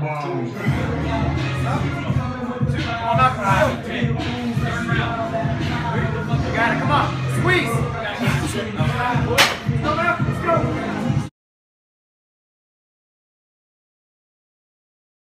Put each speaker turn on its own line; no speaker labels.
You got it, come on. Squeeze. Let's go.